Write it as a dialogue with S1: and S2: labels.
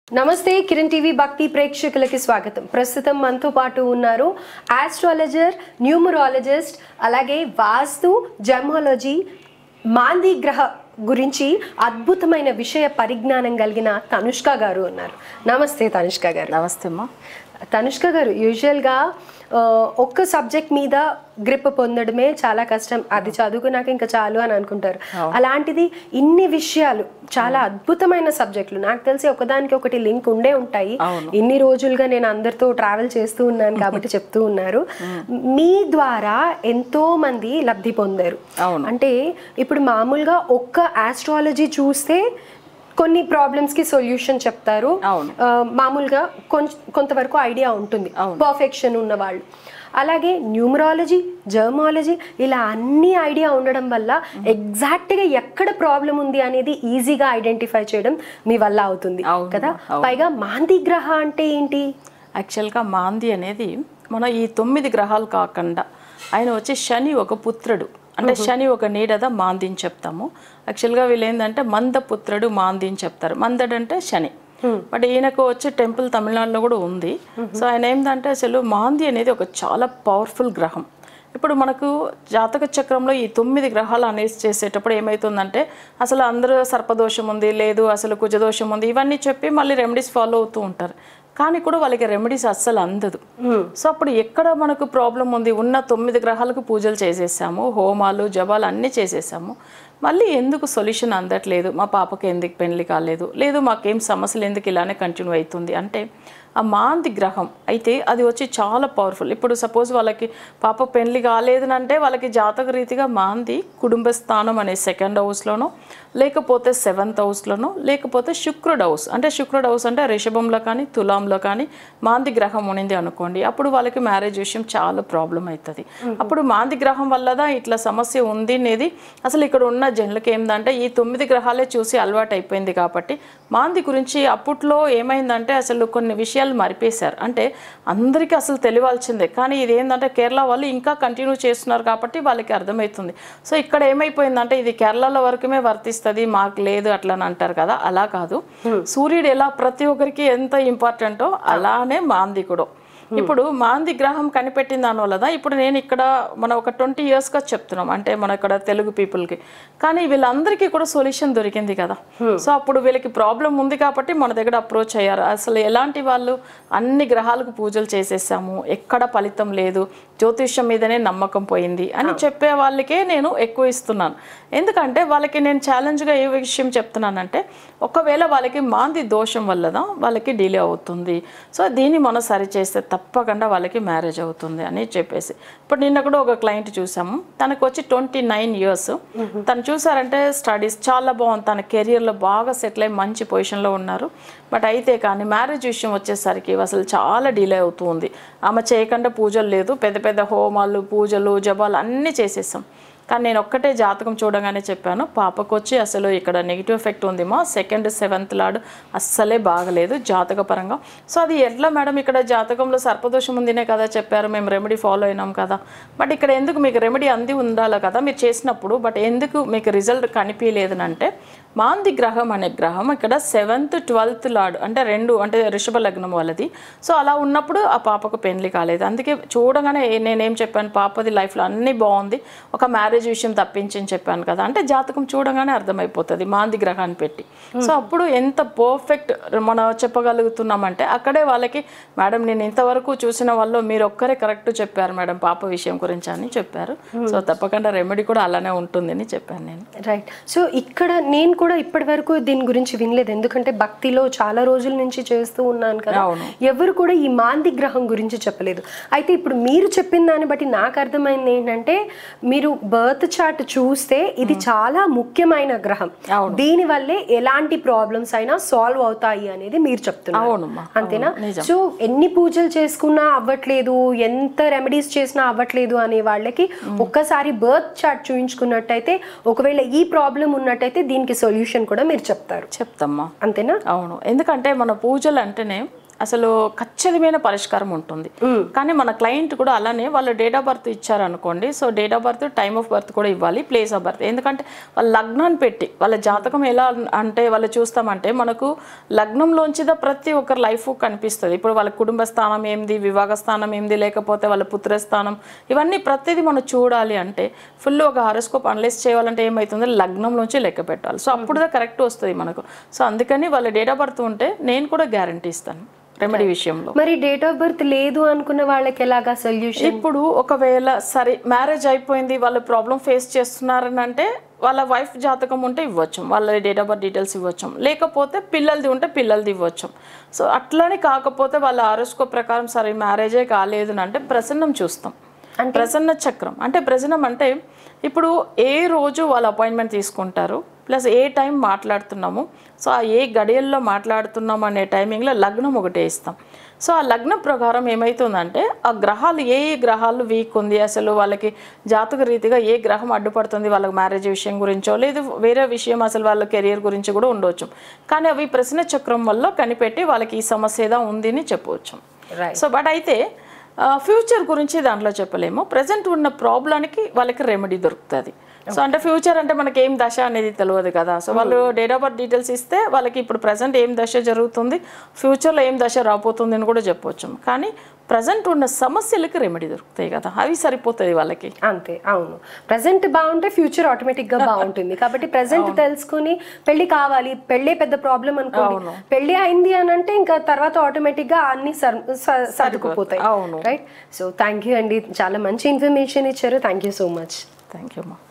S1: నమస్తే కిరణ్ టీవీ భక్తి ప్రేక్షకులకి స్వాగతం. ప్రస్తుతం మనతో పాటు ఉన్నారు ఆస్ట్రాలజర్, న్యూమరాలజిస్ట్, అలాగే వాస్తు, జెమాలజీ, మాంది గ్రహ గురించి అద్భుతమైన విషయ పరిజ్ఞానం కలిగిన తనుష్క గారు ఉన్నారు. నమస్తే తనుష్క గారు.
S2: నమస్తే అమ్మా.
S1: తనుష్క గారు, యూజువల్గా ఒక్క సబ్జెక్ట్ మీద గ్రిప్ పొందడమే చాలా కష్టం, అది చదువుకున్నాక ఇంకా చాలు అని అనుకుంటారు. అలాంటిది ఇన్ని విషయాలు, చాలా అద్భుతమైన సబ్జెక్టులు, నాకు తెలిసి ఒకదానికి ఒకటి లింక్ ఉండే ఉంటాయి. ఇన్ని రోజులుగా నేను అందరితో ట్రావెల్ చేస్తూ ఉన్నాను కాబట్టి చెప్తూ ఉన్నారు. మీ ద్వారా ఎంతో మంది లబ్ధి పొందారు. అంటే ఇప్పుడు మామూలుగా ఒక్క ఆస్ట్రాలజీ చూస్తే కొన్ని ప్రాబ్లమ్స్కి సొల్యూషన్ చెప్తారు, మామూలుగా కొంతవరకు ఐడియా ఉంటుంది పర్ఫెక్షన్ ఉన్నవాళ్ళు. అలాగే న్యూమరాలజీ, జర్మాలజీ, ఇలా అన్ని ఐడియా ఉండడం వల్ల ఎగ్జాక్ట్గా ఎక్కడ ప్రాబ్లం ఉంది అనేది ఈజీగా ఐడెంటిఫై చేయడం మీ వల్ల అవుతుంది కదా. పైగా మాంది గ్రహ అంటే ఏంటి?
S2: యాక్చువల్గా మాంది అనేది మన ఈ 9 గ్రహాలు కాకుండా ఆయన వచ్చి శని ఒక పుత్రుడు, అంటే శని ఒక నీడద మాంది అని చెప్తాము. యాక్చువల్గా వీళ్ళు ఏంటంటే మందపుత్రుడు మాంది అని చెప్తారు. మందడు అంటే శని, బట్ ఈయనకు వచ్చే టెంపుల్ తమిళనాడులో కూడా ఉంది. సో ఆయన ఏంటంటే అసలు మాంది అనేది ఒక చాలా పవర్ఫుల్ గ్రహం. ఇప్పుడు మనకు జాతక చక్రంలో ఈ 9 గ్రహాలు అనేసి చేసేటప్పుడు ఏమవుతుందంటే అసలు అందరూ సర్పదోషం ఉంది, లేదు అసలు కుజదోషం ఉంది, ఇవన్నీ చెప్పి మళ్ళీ రెమెడీస్ ఫాలో అవుతూ ఉంటారు. కానీ కూడా వాళ్ళకి రెమెడీస్ అస్సలు అందదు. సో అప్పుడు ఎక్కడ మనకు ప్రాబ్లం ఉంది? ఉన్న 9 గ్రహాలకు పూజలు చేసేసాము, హోమాలు జపాలు అన్నీ చేసేసాము, మళ్ళీ ఎందుకు సొల్యూషన్ అందట్లేదు? మా పాపకి ఎందుకు పెళ్లి కాలేదు, లేదు మాకేం సమస్యలు ఎందుకు ఇలానే కంటిన్యూ అవుతుంది అంటే ఆ మాంది గ్రహం అయితే అది వచ్చి చాలా పవర్ఫుల్. ఇప్పుడు సపోజ్ వాళ్ళకి పాప పెళ్లి కాలేదనంటే వాళ్ళకి జాతక రీతిగా మాంది కుటుంబ స్థానం అనే 2nd హౌస్లోనో, లేకపోతే 7th హౌస్లోనో, లేకపోతే శుక్రుడు హౌస్, అంటే శుక్రుడు హౌస్ అంటే రిషభంలో కానీ తులాంలో కానీ మాంది గ్రహం ఉన్నింది అనుకోండి, అప్పుడు వాళ్ళకి మ్యారేజ్ విషయం చాలా ప్రాబ్లం అవుతుంది. అప్పుడు మాంది గ్రహం వల్లదా ఇట్లా సమస్య ఉంది అనేది అసలు ఇక్కడ ఉన్న జనులకి ఏంటంటే ఈ 9 గ్రహాలే చూసి అలవాటు అయిపోయింది కాబట్టి మాంది గురించి అప్పట్లో ఏమైందంటే అసలు కొన్ని విషయాలు మరిపేశారు. అంటే అందరికీ అసలు తెలియాల్సిందే, కానీ ఇది ఏంటంటే కేరళ వాళ్ళు ఇంకా కంటిన్యూ చేస్తున్నారు కాబట్టి వాళ్ళకి అర్థమవుతుంది. సో ఇక్కడ ఏమైపోయిందంటే ఇది కేరళలో వరకుమే వర్తిస్తుంది, మాకు లేదు అట్లా అని అంటారు కదా, అలా కాదు. సూర్యుడు ఎలా ప్రతి ఒక్కరికి ఎంత ఇంపార్టెంటో అలానే మాంది కూడా. ఇప్పుడు మాంది గ్రహం కనిపెట్టిన దానివల్ల ఇప్పుడు నేను ఇక్కడ మనం ఒక 20 ఇయర్స్గా చెప్తున్నాం, అంటే మన ఇక్కడ తెలుగు పీపుల్కి, కానీ వీళ్ళందరికీ కూడా సొల్యూషన్ దొరికింది కదా. సో అప్పుడు వీళ్ళకి ప్రాబ్లం ఉంది కాబట్టి మన దగ్గర అప్రోచ్ అయ్యారు. అసలు ఎలాంటి వాళ్ళు అన్ని గ్రహాలకు పూజలు చేసేసాము, ఎక్కడ ఫలితం లేదు, జ్యోతిష్యం మీదనే నమ్మకం పోయింది అని చెప్పే వాళ్ళకే నేను ఎక్కువ ఇస్తున్నాను. ఎందుకంటే వాళ్ళకి నేను ఛాలెంజ్గా ఏ విషయం చెప్తున్నానంటే ఒకవేళ వాళ్ళకి మాంది దోషం వల్లదా వాళ్ళకి డిలే అవుతుంది, సో దీన్ని మనం సరి చేస్తే తప్పకుండా వాళ్ళకి మ్యారేజ్ అవుతుంది అని చెప్పేసి. ఇప్పుడు నిన్న కూడా ఒక క్లయింట్ చూసాము, తనకు వచ్చి 29 ఇయర్స్, తను చూసారంటే స్టడీస్ చాలా బాగుంది, తన కెరియర్లో బాగా సెటిల్ అయ్యి మంచి పొజిషన్లో ఉన్నారు. బట్ అయితే కానీ మ్యారేజ్ విషయం వచ్చేసరికి అసలు చాలా డిలే అవుతూ ఉంది. ఆమె చేయకుండా పూజలు లేదు, పెద్ద పెద్ద హోమాలు పూజలు జపాలు అన్నీ చేసేసాం. కానీ నేను ఒక్కటే జాతకం చూడగానే చెప్పాను, పాపకు వచ్చి అసలు ఇక్కడ నెగిటివ్ ఎఫెక్ట్ ఉందేమో, 2nd 7th లార్డ్ అస్సలే బాగలేదు జాతక పరంగా. సో అది ఎట్లా మేడం, ఇక్కడ జాతకంలో సర్పదోషం ఉందినే కదా చెప్పారు, మేము రెమెడీ ఫాలో అయినాం కదా, బట్ ఇక్కడ ఎందుకు మీకు రెమెడీ అంది ఉండాలి కదా మీరు చేసినప్పుడు, బట్ ఎందుకు మీకు రిజల్ట్ కనిపించలేదనంటే మాంది గ్రహం అనే గ్రహం ఇక్కడ 7th 12th లార్డ్ అంటే 2 అంటే రిషభ లగ్నం వాళ్ళది. సో అలా ఉన్నప్పుడు ఆ పాపకు పెళ్లి కాలేదు. అందుకే చూడగానే నేనేం చెప్పాను, పాపది లైఫ్లో అన్నీ బాగుంది, ఒక మ్యారేజ్ విషయం తప్పించని చెప్పాను కదా, అంటే జాతకం చూడగానే అర్థమైపోతుంది మాంది గ్రహాన్ని పెట్టి. సో అప్పుడు ఎంత పర్ఫెక్ట్ మనం చెప్పగలుగుతున్నామంటే అక్కడే వాళ్ళకి మేడం నేను ఇంతవరకు చూసిన వాళ్ళు మీరు ఒక్కరే కరెక్ట్ చెప్పారు మేడం పాప విషయం గురించి అని చెప్పారు. సో తప్పకుండా రెమెడీ కూడా అలానే ఉంటుంది అని చెప్పాను నేను.
S1: రైట్. సో ఇక్కడ నేను కూడా ఇప్పటి వరకు దీని గురించి వినలేదు, ఎందుకంటే భక్తిలో చాలా రోజుల నుంచి చేస్తూ ఉన్నాను కదా, ఎవరు కూడా ఈ మాంది గ్రహం గురించి చెప్పలేదు. అయితే ఇప్పుడు మీరు చెప్పిన దాన్ని బట్టి నాకు అర్థమైంది ఏంటంటే మీరు బర్త్ చార్ట్ చూస్తే ఇది చాలా ముఖ్యమైన గ్రహం, దీని వల్లే ఎలాంటి ప్రాబ్లమ్స్ అయినా సాల్వ్ అవుతాయి అనేది మీరు చెప్తున్నారు, అంతేనా? సో ఎన్ని పూజలు చేసుకున్నా అవ్వట్లేదు, ఎంత రెమెడీస్ చేసినా అవ్వట్లేదు అనే వాళ్ళకి ఒక్కసారి బర్త్ చార్ట్ చూయించుకున్నట్టయితే ఒకవేళ ఈ ప్రాబ్లం ఉన్నట్టయితే దీనికి సొల్యూషన్ కూడా మీరు చెప్తారు.
S2: చెప్తామ్మా,
S1: అంతేనా?
S2: అవును. ఎందుకంటే మన పూజలు అంటేనే అసలు ఖచ్చితమైన పరిష్కారం ఉంటుంది. కానీ మన క్లయింట్ కూడా అలానే వాళ్ళ డేట్ ఆఫ్ బర్త్ ఇచ్చారనుకోండి, so date of birth, time of birth కూడా ఇవ్వాలి, ప్లేస్ ఆఫ్ బర్త్. ఎందుకంటే వాళ్ళ లగ్నాన్ని పెట్టి వాళ్ళ జాతకం ఎలా అంటే వాళ్ళు చూస్తామంటే మనకు లగ్నంలోంచిదా ప్రతి ఒక్కరి లైఫ్ కనిపిస్తుంది. ఇప్పుడు వాళ్ళ కుటుంబ స్థానం ఏంది, వివాహ స్థానం ఏంది, లేకపోతే వాళ్ళ పుత్రస్థానం, ఇవన్నీ ప్రతిదీ మనం చూడాలి అంటే ఫుల్ ఒక హారోస్కోప్ అనలైజ్ చేయాలంటే ఏమవుతుంది, లగ్నంలోంచి లెక్క పెట్టాలి. సో అప్పుడుదా కరెక్ట్ వస్తుంది మనకు. సో అందుకని వాళ్ళ డేట్ ఆఫ్ బర్త్ ఉంటే నేను కూడా గ్యారంటీ ఇస్తాను రెమెడీ విషయంలో.
S1: మరి డేట్ ఆఫ్ బర్త్ లేదు అనుకున్న వాళ్ళకి ఎలాగా సొల్యూషన్?
S2: ఇప్పుడు ఒకవేళ సరే మ్యారేజ్ అయిపోయింది, వాళ్ళు ప్రాబ్లం ఫేస్ చేస్తున్నారని అంటే వాళ్ళ వైఫ్ జాతకం ఉంటే ఇవ్వచ్చు, వాళ్ళ డేట్ ఆఫ్ బర్త్ డీటెయిల్స్ ఇవ్వచ్చు, లేకపోతే పిల్లలది ఉంటే పిల్లలది ఇవ్వచ్చు. సో అట్లనే కాకపోతే వాళ్ళ హారోస్కోప్ ప్రకారం సరే మ్యారేజే కాలేదు అంటే ప్రసన్నం చూస్తాం. ప్రసన్న చక్రం అంటే ప్రసన్నం అంటే ఇప్పుడు ఏ రోజు వాళ్ళ అపాయింట్మెంట్ తీసుకుంటారు, ప్లస్ ఏ టైం మాట్లాడుతున్నాము, సో ఆ ఏ గడియల్లో మాట్లాడుతున్నాము అనే టైమింగ్లో లగ్నం ఒకటే ఇస్తాం. సో ఆ లగ్నం ప్రకారం ఏమవుతుందంటే ఆ గ్రహాలు ఏ గ్రహాలు వీక్ ఉంది, అసలు వాళ్ళకి జాతక రీతిగా ఏ గ్రహం అడ్డుపడుతుంది వాళ్ళకి మ్యారేజ్ విషయం గురించో, లేదు వేరే విషయం అసలు వాళ్ళ కెరియర్ గురించి కూడా ఉండవచ్చు. కానీ అవి ప్రశ్న చక్రం వల్ల కనిపెట్టి వాళ్ళకి ఈ సమస్య ఏదో ఉంది అని చెప్పవచ్చు. సో బట్ అయితే ఫ్యూచర్ గురించి దాంట్లో చెప్పలేము. ప్రజెంట్ ఉన్న ప్రాబ్లానికి వాళ్ళకి రెమెడీ దొరుకుతుంది. సో అంటే ఫ్యూచర్ అంటే మనకి ఏం దశ అనేది తెలియదు కదా. సో వాళ్ళు డేట్ ఆఫ్ బర్త్ డీటెయిల్స్ ఇస్తే వాళ్ళకి ఇప్పుడు ప్రజెంట్ ఏం దశ జరుగుతుంది, ఫ్యూచర్లో ఏం దశ రాబోతుంది అని కూడా చెప్పవచ్చు. కానీ ప్రజెంట్ ఉన్న సమస్యలకి రెమెడీ దొరుకుతాయి కదా, అవి సరిపోతుంది వాళ్ళకి.
S1: అంతే, అవును. ప్రజెంట్ బాగుంటే ఫ్యూచర్ ఆటోమేటిక్గా బాగుంటుంది. కాబట్టి ప్రజెంట్ తెలుసుకుని పెళ్లి కావాలి, పెళ్ళే పెద్ద ప్రాబ్లం అనుకోండి, పెళ్లి అయింది అని అంటే ఇంకా తర్వాత ఆటోమేటిక్గా అన్ని సర్దుకుపోతాయి. రైట్. సో థ్యాంక్ యూ అండి, చాలా మంచి ఇన్ఫర్మేషన్ ఇచ్చారు. Thank you so much.
S2: Thank you అమ్మా.